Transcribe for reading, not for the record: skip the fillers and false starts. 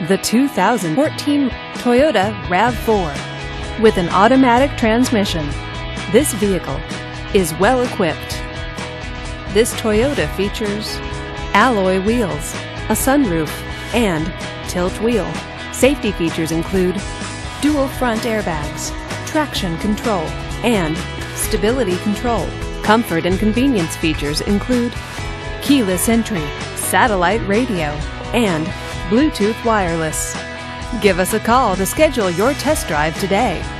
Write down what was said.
the 2014 Toyota RAV4. With an automatic transmission, this vehicle is well equipped. This Toyota features alloy wheels, a sunroof, and tilt wheel. Safety features include dual front airbags, traction control, and stability control. Comfort and convenience features include keyless entry, satellite radio, and Bluetooth wireless. Give us a call to schedule your test drive today.